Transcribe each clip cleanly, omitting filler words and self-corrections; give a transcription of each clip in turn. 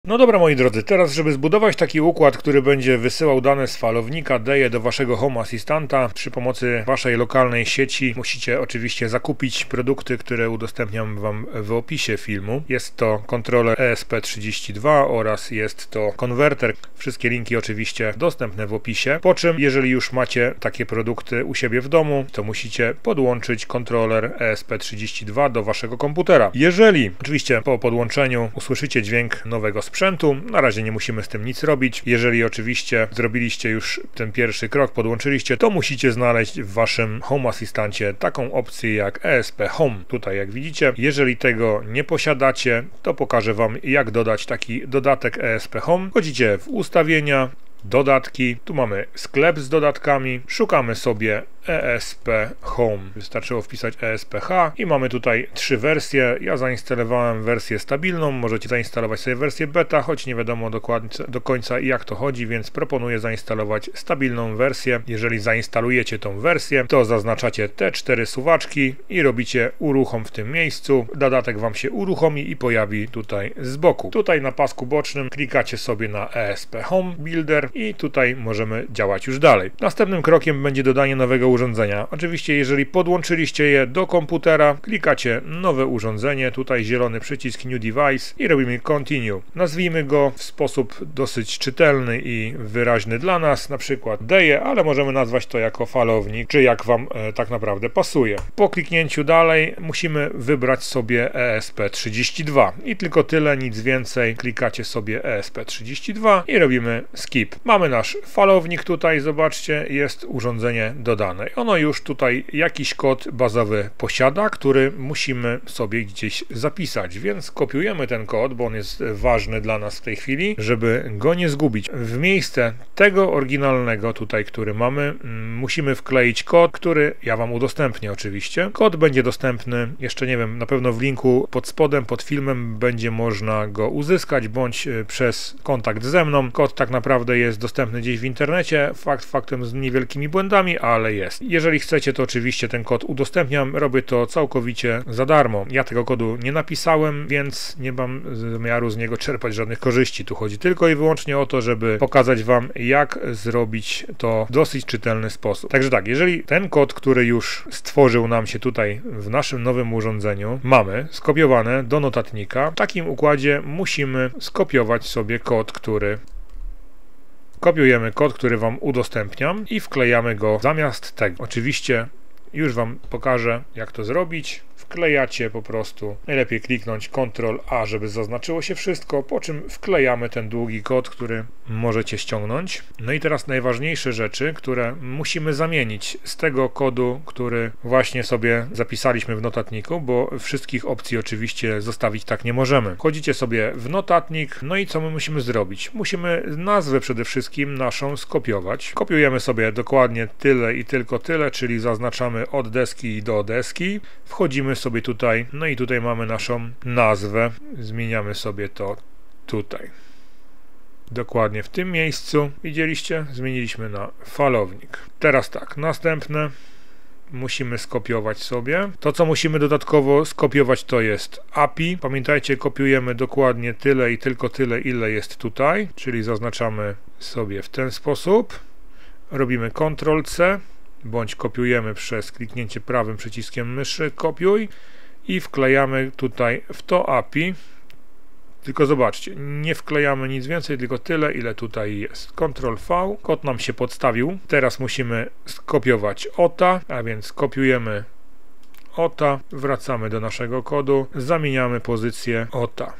No dobra, moi drodzy, teraz żeby zbudować taki układ, który będzie wysyłał dane z falownika DEA do waszego Home Assistanta przy pomocy waszej lokalnej sieci, musicie oczywiście zakupić produkty, które udostępniam wam w opisie filmu. Jest to kontroler ESP32 oraz jest to konwerter. Wszystkie linki oczywiście dostępne w opisie. Po czym, jeżeli już macie takie produkty u siebie w domu, to musicie podłączyć kontroler ESP32 do waszego komputera. Jeżeli oczywiście po podłączeniu usłyszycie dźwięk nowego sprzętu, na razie nie musimy z tym nic robić. Jeżeli oczywiście zrobiliście już ten pierwszy krok, podłączyliście, to musicie znaleźć w waszym Home Assistancie taką opcję jak ESP Home. Tutaj jak widzicie, jeżeli tego nie posiadacie, to pokażę wam, jak dodać taki dodatek ESP Home. Wchodzicie w ustawienia, dodatki, tu mamy sklep z dodatkami, szukamy sobie ESP Home, wystarczyło wpisać ESPH i mamy tutaj 3 wersje. Ja zainstalowałem wersję stabilną, możecie zainstalować sobie wersję beta, choć nie wiadomo dokładnie do końca jak to chodzi, więc proponuję zainstalować stabilną wersję. Jeżeli zainstalujecie tą wersję, to zaznaczacie te 4 suwaczki i robicie uruchom w tym miejscu. Dodatek wam się uruchomi i pojawi tutaj z boku. Tutaj na pasku bocznym klikacie sobie na ESP Home Builder i tutaj możemy działać już dalej. Następnym krokiem będzie dodanie nowego urządzenia. Oczywiście jeżeli podłączyliście je do komputera, klikacie nowe urządzenie, tutaj zielony przycisk New Device i robimy Continue. Nazwijmy go w sposób dosyć czytelny i wyraźny dla nas, na przykład DEA, ale możemy nazwać to jako falownik, czy jak wam tak naprawdę pasuje. Po kliknięciu dalej musimy wybrać sobie ESP32 i tylko tyle, nic więcej. Klikacie sobie ESP32 i robimy Skip. Mamy nasz falownik tutaj, zobaczcie, jest urządzenie dodane. Ono już tutaj jakiś kod bazowy posiada, który musimy sobie gdzieś zapisać, więc kopiujemy ten kod, bo on jest ważny dla nas w tej chwili, żeby go nie zgubić. W miejsce tego oryginalnego tutaj, który mamy, musimy wkleić kod, który ja wam udostępnię oczywiście. Kod będzie dostępny, jeszcze nie wiem, na pewno w linku pod spodem, pod filmem będzie można go uzyskać, bądź przez kontakt ze mną. Kod tak naprawdę jest dostępny gdzieś w internecie, faktem z niewielkimi błędami, ale jest. Jeżeli chcecie, to oczywiście ten kod udostępniam, robię to całkowicie za darmo. Ja tego kodu nie napisałem, więc nie mam zamiaru z niego czerpać żadnych korzyści. Tu chodzi tylko i wyłącznie o to, żeby pokazać wam, jak zrobić to w dosyć czytelny sposób. Także tak, jeżeli ten kod, który już stworzył nam się tutaj w naszym nowym urządzeniu, mamy skopiowane do notatnika, w takim układzie musimy skopiować sobie kod, który kopiujemy kod, który wam udostępniam i wklejamy go zamiast tego. Oczywiście już wam pokażę, jak to zrobić. Wklejacie po prostu, najlepiej kliknąć Ctrl+A, żeby zaznaczyło się wszystko, po czym wklejamy ten długi kod, który możecie ściągnąć. No i teraz najważniejsze rzeczy, które musimy zamienić z tego kodu, który właśnie sobie zapisaliśmy w notatniku, bo wszystkich opcji oczywiście zostawić tak nie możemy. Wchodzicie sobie w notatnik, no i co my musimy zrobić? Musimy nazwę przede wszystkim naszą skopiować. Kopiujemy sobie dokładnie tyle i tylko tyle, czyli zaznaczamy od deski do deski. Wchodzimy sobie tutaj, no i tutaj mamy naszą nazwę. Zmieniamy sobie to tutaj. Dokładnie w tym miejscu. Widzieliście? Zmieniliśmy na falownik. Teraz tak, następne musimy skopiować sobie. To, co musimy dodatkowo skopiować, to jest API. Pamiętajcie, kopiujemy dokładnie tyle i tylko tyle, ile jest tutaj, czyli zaznaczamy sobie w ten sposób. Robimy Ctrl+C, bądź kopiujemy przez kliknięcie prawym przyciskiem myszy, kopiuj i wklejamy tutaj w to API. Tylko zobaczcie, nie wklejamy nic więcej, tylko tyle, ile tutaj jest. Ctrl+V, kod nam się podstawił. Teraz musimy skopiować OTA, a więc kopiujemy OTA, wracamy do naszego kodu, zamieniamy pozycję OTA.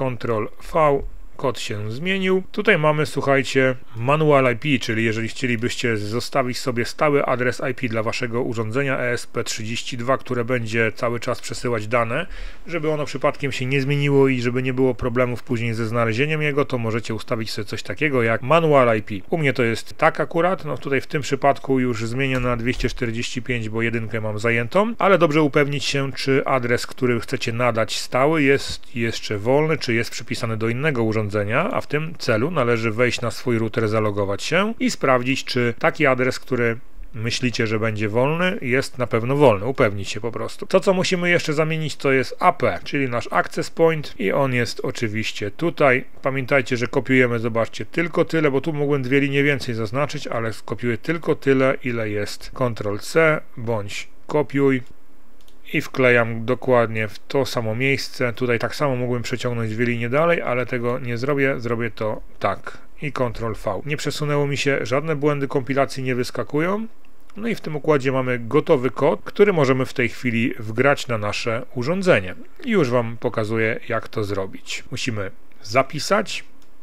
Ctrl+V, kod się zmienił. Tutaj mamy, słuchajcie, manual IP, czyli jeżeli chcielibyście zostawić sobie stały adres IP dla waszego urządzenia ESP32, które będzie cały czas przesyłać dane, żeby ono przypadkiem się nie zmieniło i żeby nie było problemów później ze znalezieniem jego, to możecie ustawić sobie coś takiego jak manual IP. U mnie to jest tak akurat, no tutaj w tym przypadku już zmienię na 245, bo jedynkę mam zajętą, ale dobrze upewnić się, czy adres, który chcecie nadać stały, jest jeszcze wolny, czy jest przypisany do innego urządzenia, a w tym celu należy wejść na swój router, zalogować się i sprawdzić, czy taki adres, który myślicie, że będzie wolny, jest na pewno wolny, upewnić się po prostu. To, co musimy jeszcze zamienić, to jest AP, czyli nasz access point i on jest oczywiście tutaj. Pamiętajcie, że kopiujemy, zobaczcie, tylko tyle, bo tu mogłem 2 linie więcej zaznaczyć, ale skopiuję tylko tyle, ile jest. Ctrl-C bądź kopiuj i wklejam dokładnie w to samo miejsce. Tutaj tak samo mogłem przeciągnąć 2 linie dalej, ale tego nie zrobię, zrobię to tak i Ctrl-V. Nie przesunęło mi się, żadne błędy kompilacji nie wyskakują. No i w tym układzie mamy gotowy kod, który możemy w tej chwili wgrać na nasze urządzenie. I już Wam pokazuję, jak to zrobić. Musimy zapisać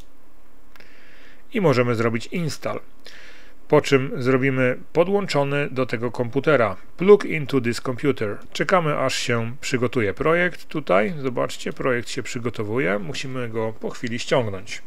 i możemy zrobić install. Po czym zrobimy podłączony do tego komputera plug into this computer. Czekamy, aż się przygotuje projekt. Tutaj, zobaczcie, projekt się przygotowuje. Musimy go po chwili ściągnąć.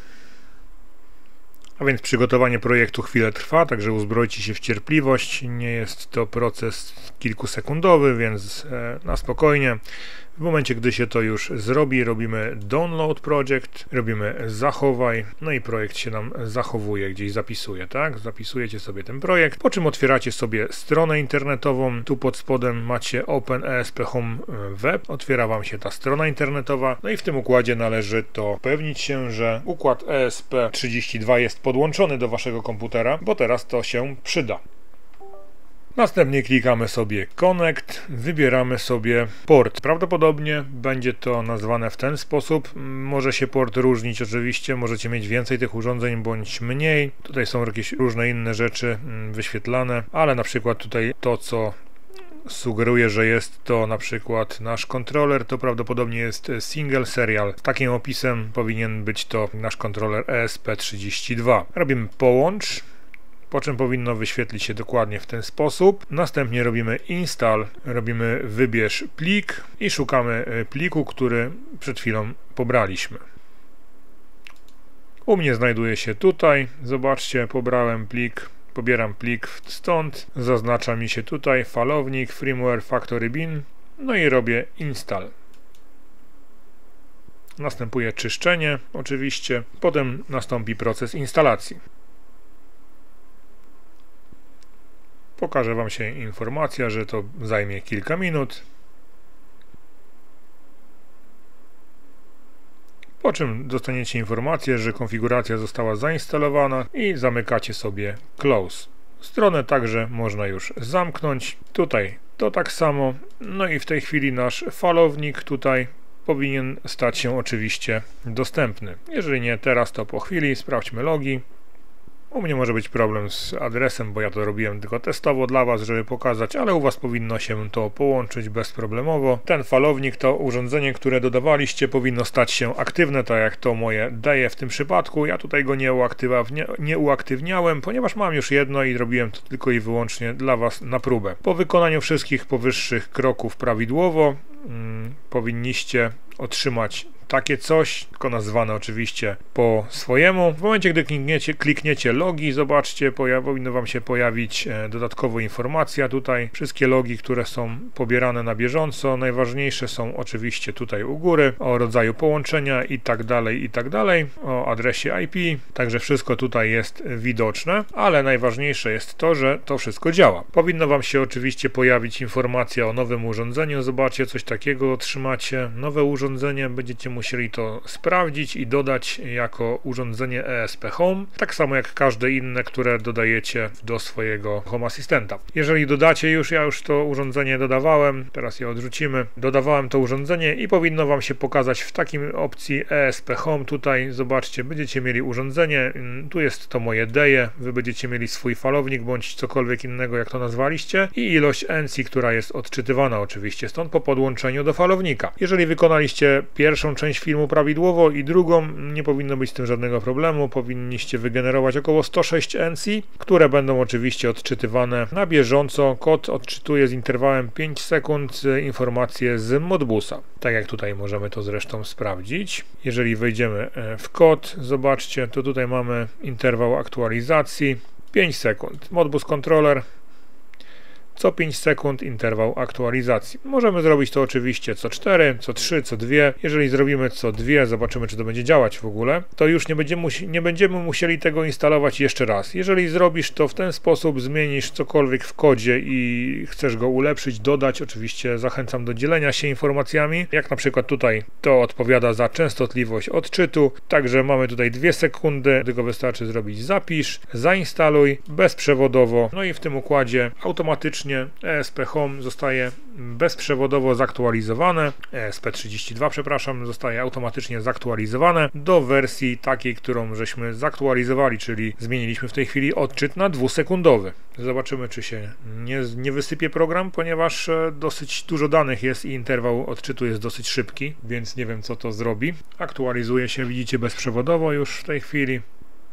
A więc przygotowanie projektu chwilę trwa, także uzbrojcie się w cierpliwość. Nie jest to proces kilkusekundowy, więc na spokojnie. W momencie, gdy się to już zrobi, robimy download project, robimy zachowaj, no i projekt się nam zachowuje, gdzieś zapisuje, tak? Zapisujecie sobie ten projekt, po czym otwieracie sobie stronę internetową. Tu pod spodem macie Open ESP Home Web, otwiera Wam się ta strona internetowa, no i w tym układzie należy to upewnić się, że układ ESP32 jest podłączony do Waszego komputera, bo teraz to się przyda. Następnie klikamy sobie Connect, wybieramy sobie port. Prawdopodobnie będzie to nazwane w ten sposób. Może się port różnić oczywiście, możecie mieć więcej tych urządzeń bądź mniej. Tutaj są jakieś różne inne rzeczy wyświetlane, ale na przykład tutaj to, co sugeruje, że jest to na przykład nasz kontroler, to prawdopodobnie jest single serial. Z takim opisem powinien być to nasz kontroler ESP32. Robimy połącz, po czym powinno wyświetlić się dokładnie w ten sposób. Następnie robimy install, robimy wybierz plik i szukamy pliku, który przed chwilą pobraliśmy. U mnie znajduje się tutaj, zobaczcie, pobrałem plik, pobieram plik stąd, zaznacza mi się tutaj falownik, firmware, factory bin, no i robię install. Następuje czyszczenie oczywiście, potem nastąpi proces instalacji. Pokaże Wam się informacja, że to zajmie kilka minut. Po czym dostaniecie informację, że konfiguracja została zainstalowana i zamykacie sobie Close. Stronę także można już zamknąć. Tutaj to tak samo. No i w tej chwili nasz falownik tutaj powinien stać się oczywiście dostępny. Jeżeli nie teraz, to po chwili. Sprawdźmy logi. U mnie może być problem z adresem, bo ja to robiłem tylko testowo dla Was, żeby pokazać, ale u Was powinno się to połączyć bezproblemowo. Ten falownik, to urządzenie, które dodawaliście, powinno stać się aktywne, tak jak to moje DE w tym przypadku. Ja tutaj go nie uaktywniałem, ponieważ mam już jedno i robiłem to tylko i wyłącznie dla Was na próbę. Po wykonaniu wszystkich powyższych kroków prawidłowo powinniście otrzymać takie coś, tylko nazwane oczywiście po swojemu. W momencie, gdy klikniecie logi, zobaczcie, powinno Wam się pojawić dodatkowo informacja tutaj. Wszystkie logi, które są pobierane na bieżąco. Najważniejsze są oczywiście tutaj u góry, o rodzaju połączenia i tak dalej, o adresie IP. Także wszystko tutaj jest widoczne, ale najważniejsze jest to, że to wszystko działa. Powinno Wam się oczywiście pojawić informacja o nowym urządzeniu. Zobaczcie, coś takiego otrzymacie. Nowe urządzenie, będziecie musieli to sprawdzić i dodać jako urządzenie ESP Home, tak samo jak każde inne, które dodajecie do swojego Home Assistanta. Jeżeli dodacie już, ja już to urządzenie dodawałem, teraz je odrzucimy, dodawałem to urządzenie i powinno Wam się pokazać w takim opcji ESP Home. Tutaj zobaczcie, będziecie mieli urządzenie, tu jest to moje DE, Wy będziecie mieli swój falownik bądź cokolwiek innego, jak to nazwaliście, i ilość NC, która jest odczytywana oczywiście stąd po podłączeniu do falownika. Jeżeli wykonaliście pierwszą część filmu prawidłowo i drugą, nie powinno być z tym żadnego problemu. Powinniście wygenerować około 106 NC, które będą oczywiście odczytywane na bieżąco. Kod odczytuje z interwałem 5 sekund informacje z Modbusa. Tak jak tutaj możemy to zresztą sprawdzić. Jeżeli wejdziemy w kod, zobaczcie, to tutaj mamy interwał aktualizacji 5 sekund. Modbus Controller co 5 sekund interwał aktualizacji. Możemy zrobić to oczywiście co 4, co 3, co 2. Jeżeli zrobimy co 2, zobaczymy, czy to będzie działać w ogóle, to już nie będziemy musieli tego instalować jeszcze raz. Jeżeli zrobisz to w ten sposób, zmienisz cokolwiek w kodzie i chcesz go ulepszyć, dodać, oczywiście zachęcam do dzielenia się informacjami, jak na przykład tutaj to odpowiada za częstotliwość odczytu, także mamy tutaj 2 sekundy, tylko wystarczy zrobić zapisz, zainstaluj bezprzewodowo, no i w tym układzie automatycznie ESP Home zostaje bezprzewodowo zaktualizowane, ESP32 przepraszam, zostaje automatycznie zaktualizowane do wersji takiej, którą żeśmy zaktualizowali, czyli zmieniliśmy w tej chwili odczyt na 2-sekundowy. Zobaczymy, czy się nie wysypie program, ponieważ dosyć dużo danych jest i interwał odczytu jest dosyć szybki, więc nie wiem, co to zrobi. Aktualizuje się, widzicie, bezprzewodowo już w tej chwili.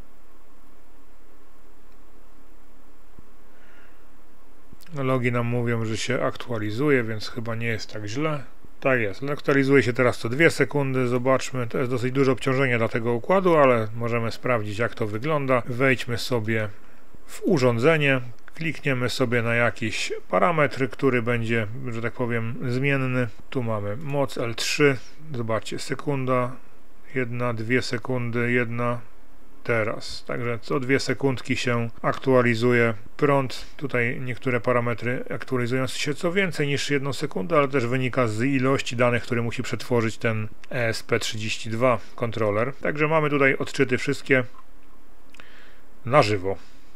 Logi nam mówią, że się aktualizuje, więc chyba nie jest tak źle. Tak jest, aktualizuje się teraz co 2 sekundy, zobaczmy, to jest dosyć duże obciążenie dla tego układu, ale możemy sprawdzić, jak to wygląda. Wejdźmy sobie w urządzenie, klikniemy sobie na jakiś parametr, który będzie, że tak powiem, zmienny. Tu mamy moc L3, zobaczcie, sekunda, 1, 2 sekundy, 1, teraz. Także co 2 sekundki się aktualizuje prąd. Tutaj niektóre parametry aktualizują się co więcej niż 1 sekundę, ale też wynika z ilości danych, które musi przetworzyć ten ESP32 kontroler. Także mamy tutaj odczyty wszystkie na żywo.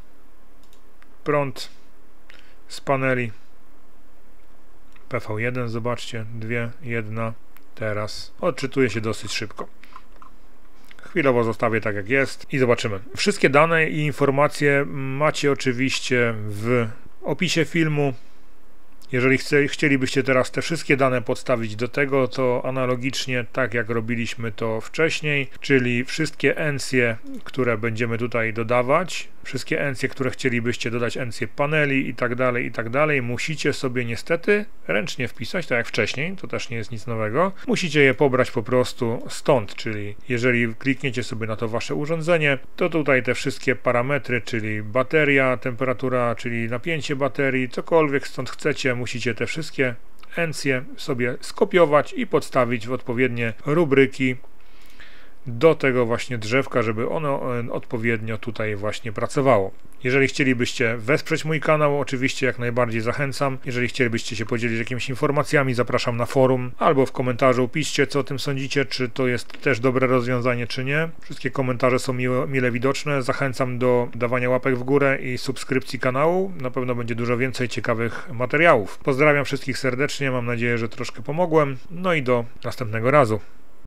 Prąd z paneli PV1, zobaczcie, 2, 1, teraz. Odczytuje się dosyć szybko. Chwilowo zostawię tak, jak jest i zobaczymy. Wszystkie dane i informacje macie oczywiście w opisie filmu. Jeżeli chcielibyście teraz te wszystkie dane podstawić do tego, to analogicznie tak jak robiliśmy to wcześniej, czyli wszystkie encje, które będziemy tutaj dodawać, wszystkie encje, które chcielibyście dodać, encje paneli i tak dalej, musicie sobie niestety ręcznie wpisać, tak jak wcześniej, to też nie jest nic nowego. Musicie je pobrać po prostu stąd, czyli jeżeli klikniecie sobie na to wasze urządzenie, to tutaj te wszystkie parametry, czyli bateria, temperatura, czyli napięcie baterii, cokolwiek stąd chcecie, musicie te wszystkie encje sobie skopiować i podstawić w odpowiednie rubryki do tego właśnie drzewka, żeby ono odpowiednio tutaj właśnie pracowało. Jeżeli chcielibyście wesprzeć mój kanał, oczywiście jak najbardziej zachęcam. Jeżeli chcielibyście się podzielić jakimiś informacjami, zapraszam na forum albo w komentarzu piszcie, co o tym sądzicie, czy to jest też dobre rozwiązanie, czy nie. Wszystkie komentarze są mile widoczne. Zachęcam do dawania łapek w górę i subskrypcji kanału. Na pewno będzie dużo więcej ciekawych materiałów. Pozdrawiam wszystkich serdecznie, mam nadzieję, że troszkę pomogłem. No i do następnego razu.